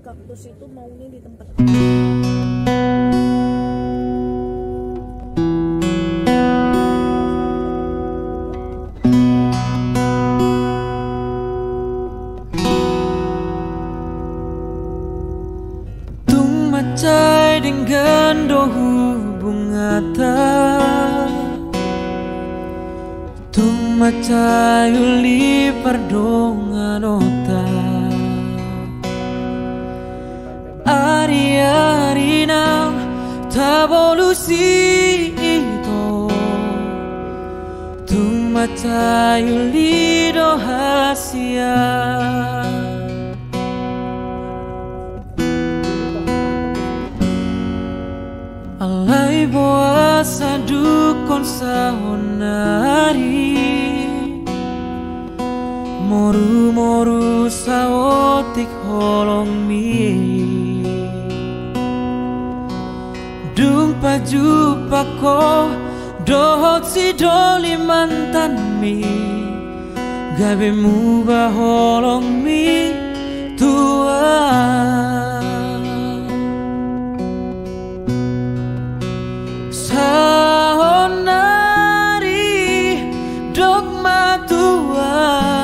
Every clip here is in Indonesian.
kaktus itu maunya di tempat tung macai dengan dohu bunga ta tung macai uli pardongan ota ari-ari nang tabolusi ito tung macai uli do hasia alai boa sadukon sahonari moru-moru saotik holong mi dung pajupa ko dohot si doli mantan mi gabe mu ba holong mi tua sahonari dogma tua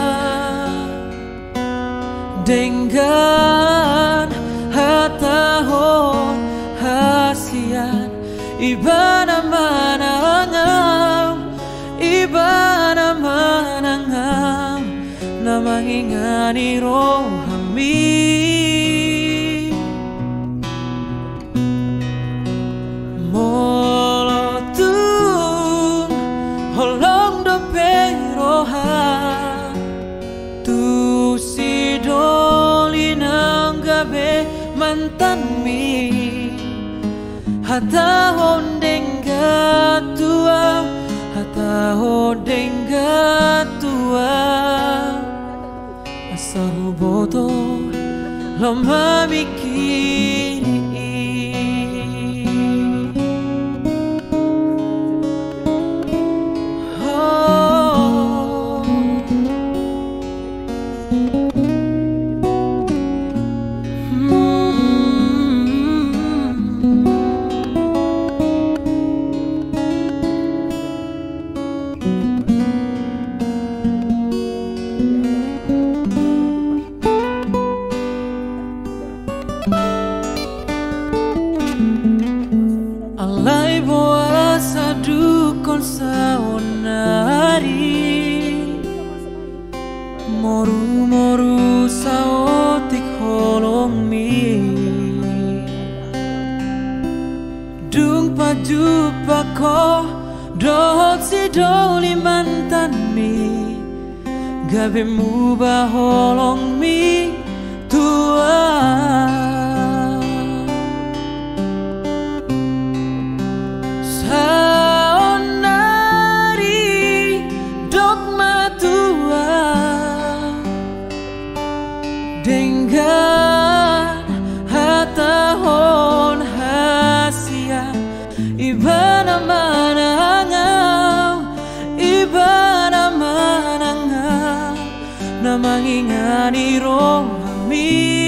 dengan hatahon hasian ibana manangam ibana manangam namangingani rohami molotung holong do peroha tu si doli nang gabe mantan mi hata hondenga tua asal boto lama mikiri alai boa sadukon saonari moru-moru saotik holong mi dung pajupa ko dohot si doli mantan mi gabe mu ba holong mi tua saonari dogma tua dengan hatahon hasia ibana manangam namangingani rohami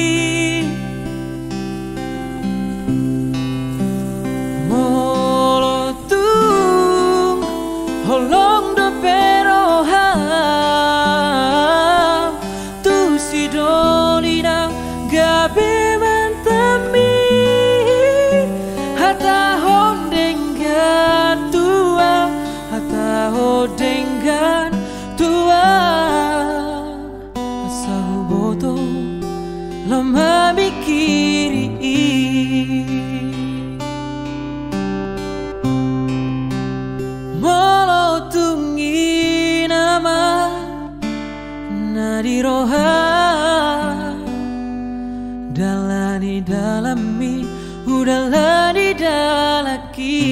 molotung holong do peroha tu si doli nang gabe mantami hata hondengan tua asal boto lama mikiri molotungi nama nadiroha dalani dalami udalani dalaki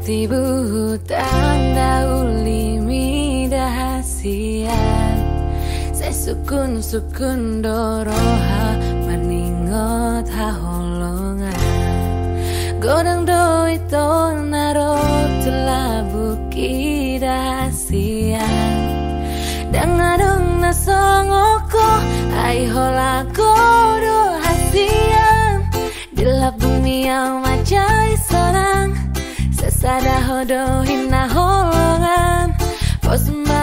tibu tanda ulimi dahasian sukun doroha maningot haholongan godang do itu naro telah buki dahasian dangadong nasongoko ai holako do hasian dilap bumi yang macai serang sesada hodo hina holongan pos